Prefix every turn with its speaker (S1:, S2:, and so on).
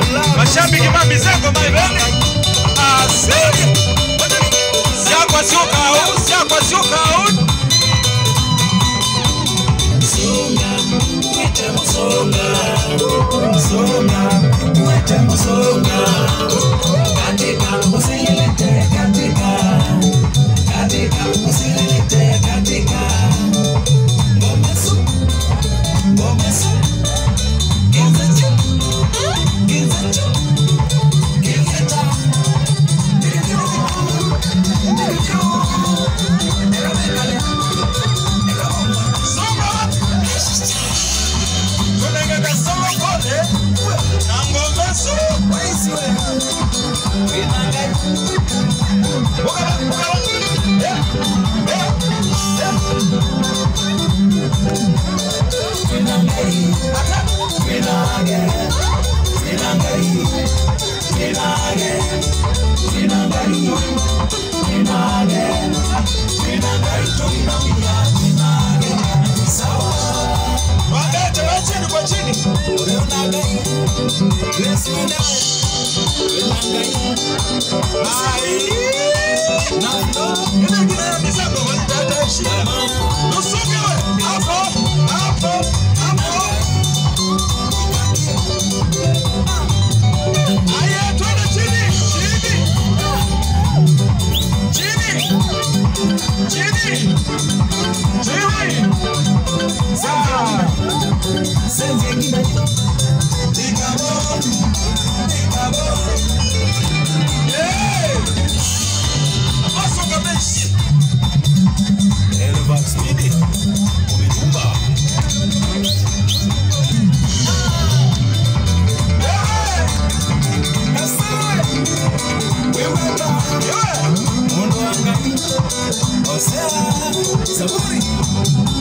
S1: Mashabiki mambi zako my baby. Siakwa sioka out, siakwa sioka out.
S2: Songa, wete musonga. Songa, wete musonga. Katika musilete katika. Katika musilete katika. Ngomesu, ngomesu. Gizachu, gizachu. Saburi